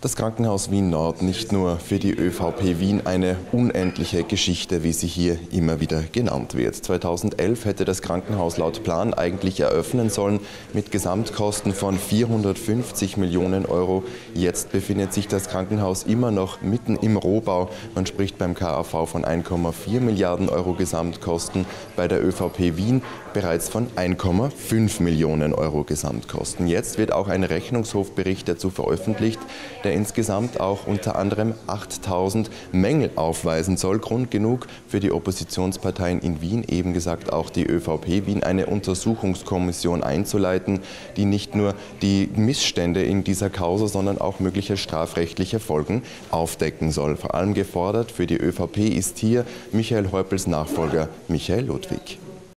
Das Krankenhaus Wien Nord nicht nur für die ÖVP Wien eine unendliche Geschichte, wie sie hier immer wieder genannt wird. 2011 hätte das Krankenhaus laut Plan eigentlich eröffnen sollen mit Gesamtkosten von 450 Millionen Euro. Jetzt befindet sich das Krankenhaus immer noch mitten im Rohbau. Man spricht beim KAV von 1,4 Milliarden Euro Gesamtkosten, bei der ÖVP Wien bereits von 1,5 Millionen Euro Gesamtkosten. Jetzt wird auch ein Rechnungshofbericht dazu veröffentlicht, der insgesamt auch unter anderem 8.000 Mängel aufweisen soll. Grund genug für die Oppositionsparteien in Wien, eben gesagt auch die ÖVP Wien, eine Untersuchungskommission einzuleiten, die nicht nur die Missstände in dieser Causa, sondern auch mögliche strafrechtliche Folgen aufdecken soll. Vor allem gefordert für die ÖVP ist hier Michael Häupls Nachfolger Michael Ludwig.